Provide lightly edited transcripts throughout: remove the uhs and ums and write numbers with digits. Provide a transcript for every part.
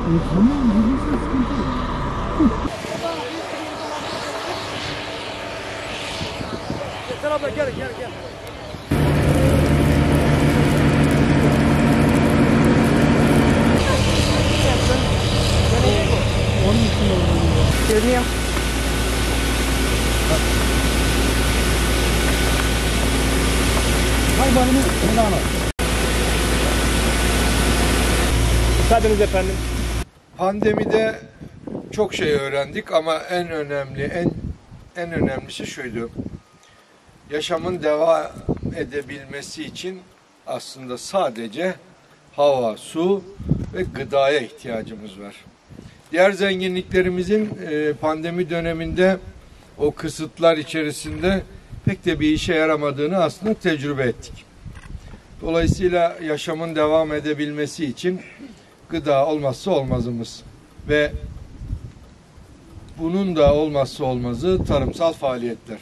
Yeter abla gel. Onun için görünüyor. Hayvanını helal al. Müsaadeniz efendim. Pandemide çok şey öğrendik ama en önemlisi şuydu. Yaşamın devam edebilmesi için aslında sadece hava, su ve gıdaya ihtiyacımız var. Diğer zenginliklerimizin pandemi döneminde o kısıtlar içerisinde pek de bir işe yaramadığını aslında tecrübe ettik. Dolayısıyla yaşamın devam edebilmesi için gıda olmazsa olmazımız ve bunun da olmazsa olmazı tarımsal faaliyetler.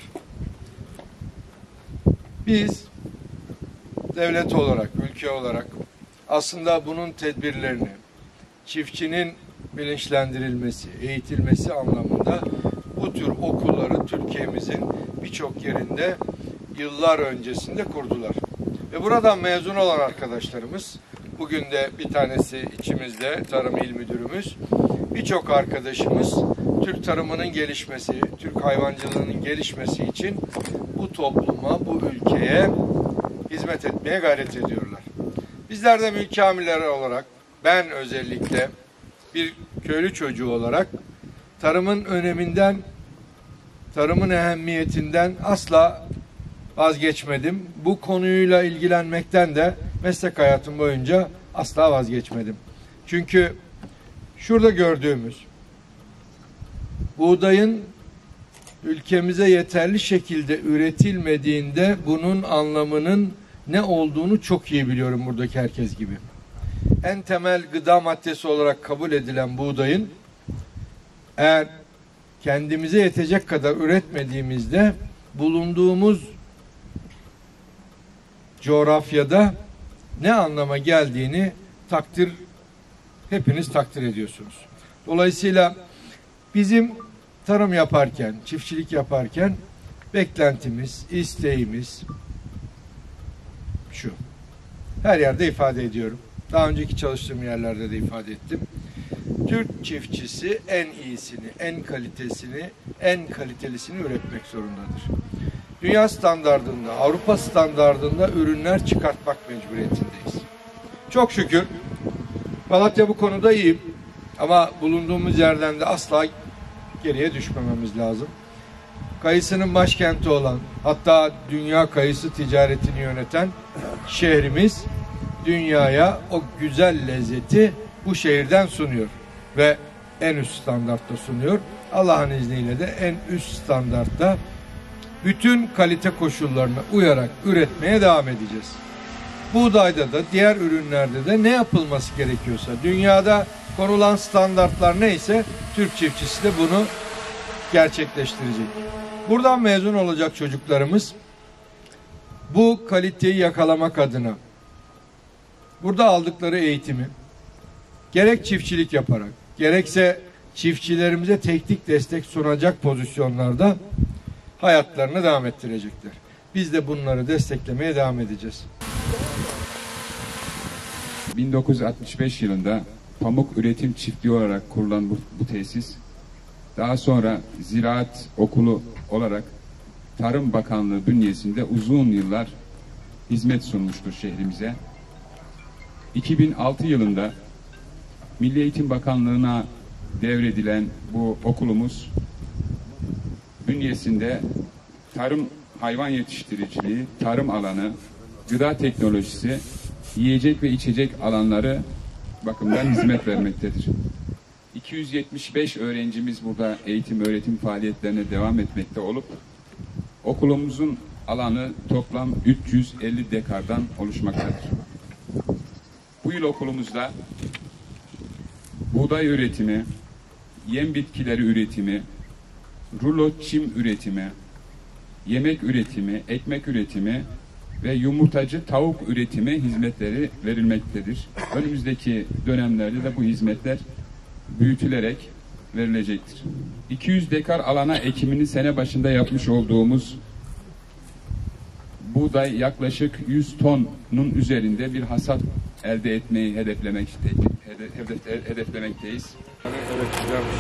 Biz devlet olarak, ülke olarak aslında bunun tedbirlerini, çiftçinin bilinçlendirilmesi, eğitilmesi anlamında bu tür okulları Türkiye'mizin birçok yerinde yıllar öncesinde kurdular. Ve buradan mezun olan arkadaşlarımız, bugün de bir tanesi içimizde, Tarım İl Müdürümüz, birçok arkadaşımız Türk tarımının gelişmesi, Türk hayvancılığının gelişmesi için bu topluma, bu ülkeye hizmet etmeye gayret ediyorlar. Bizler de mülki amirler olarak, ben özellikle bir köylü çocuğu olarak tarımın öneminden, tarımın ehemmiyetinden asla vazgeçmedim. Bu konuyla ilgilenmekten de meslek hayatım boyunca asla vazgeçmedim. Çünkü şurada gördüğümüz buğdayın ülkemize yeterli şekilde üretilmediğinde bunun anlamının ne olduğunu çok iyi biliyorum buradaki herkes gibi. En temel gıda maddesi olarak kabul edilen buğdayın eğer kendimize yetecek kadar üretmediğimizde bulunduğumuz coğrafyada ne anlama geldiğini hepiniz takdir ediyorsunuz. Dolayısıyla bizim tarım yaparken, çiftçilik yaparken beklentimiz, isteğimiz şu. Her yerde ifade ediyorum. Daha önceki çalıştığım yerlerde de ifade ettim. Türk çiftçisi en iyisini, en kalitelisini üretmek zorundadır. Dünya standardında, Avrupa standardında ürünler çıkartmak mecburiyetindeyiz. Çok şükür Malatya bu konuda iyi ama bulunduğumuz yerden de asla geriye düşmememiz lazım. Kayısının başkenti olan, hatta dünya kayısı ticaretini yöneten şehrimiz dünyaya o güzel lezzeti bu şehirden sunuyor ve en üst standartta sunuyor. Allah'ın izniyle de en üst standartta bütün kalite koşullarına uyarak üretmeye devam edeceğiz. Buğdayda da diğer ürünlerde de ne yapılması gerekiyorsa, dünyada konulan standartlar neyse Türk çiftçisi de bunu gerçekleştirecek. Buradan mezun olacak çocuklarımız bu kaliteyi yakalamak adına burada aldıkları eğitimi gerek çiftçilik yaparak, gerekse çiftçilerimize teknik destek sunacak pozisyonlarda hayatlarını devam ettirecekler. Biz de bunları desteklemeye devam edeceğiz. 1965 yılında pamuk üretim çiftliği olarak kurulan bu tesis, daha sonra Ziraat Okulu olarak Tarım Bakanlığı bünyesinde uzun yıllar hizmet sunmuştur şehrimize. 2006 yılında Milli Eğitim Bakanlığı'na devredilen bu okulumuz bünyesinde tarım, hayvan yetiştiriciliği, tarım alanı, gıda teknolojisi, yiyecek ve içecek alanları bakımından hizmet vermektedir. 275 öğrencimiz burada eğitim öğretim faaliyetlerine devam etmekte olup okulumuzun alanı toplam 350 dekardan oluşmaktadır. Bu yıl okulumuzda buğday üretimi, yem bitkileri üretimi, rulo çim üretimi, yemek üretimi, ekmek üretimi ve yumurtacı tavuk üretimi hizmetleri verilmektedir. Önümüzdeki dönemlerde de bu hizmetler büyütülerek verilecektir. 200 dekar alana ekimini sene başında yapmış olduğumuz buğday yaklaşık 100 tonun üzerinde bir hasat elde etmeyi hedeflemekteyiz. Evet, güzelmiş.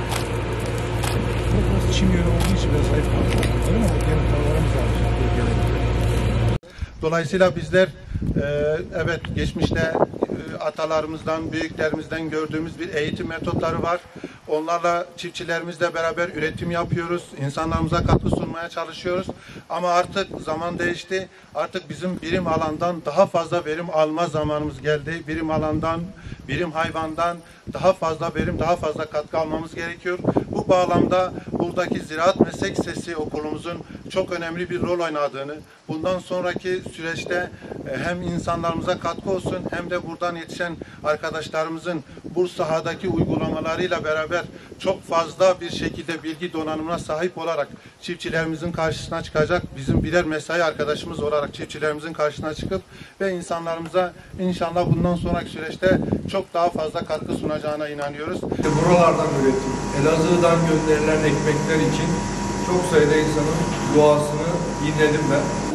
Burası çim yönü olduğu için biraz zayıf kaldı. Öyle mi? Bu gene tarlalarımız var. Dolayısıyla bizler evet geçmişte atalarımızdan, büyüklerimizden gördüğümüz bir eğitim metotları var. Onlarla çiftçilerimizle beraber üretim yapıyoruz. İnsanlarımıza katkı sunmaya çalışıyoruz. Ama artık zaman değişti. Artık bizim birim alandan daha fazla verim alma zamanımız geldi. Birim alandan, birim hayvandan daha fazla verim, daha fazla katkı almamız gerekiyor. Bu bağlamda buradaki Ziraat Meslek Lisesi okulumuzun çok önemli bir rol oynadığını, bundan sonraki süreçte hem insanlarımıza katkı olsun hem de buradan yetişen arkadaşlarımızın bu sahadaki uygulamalarıyla beraber çok fazla bir şekilde bilgi donanımına sahip olarak çiftçilerimizin karşısına çıkacak, bizim birer mesai arkadaşımız olarak çiftçilerimizin karşısına çıkıp ve insanlarımıza inşallah bundan sonraki süreçte çok daha fazla katkı sunacağına inanıyoruz. Buralardan üretim, Elazığ'dan gönderilen ekmekler için çok sayıda insanın duasını dinledim ben.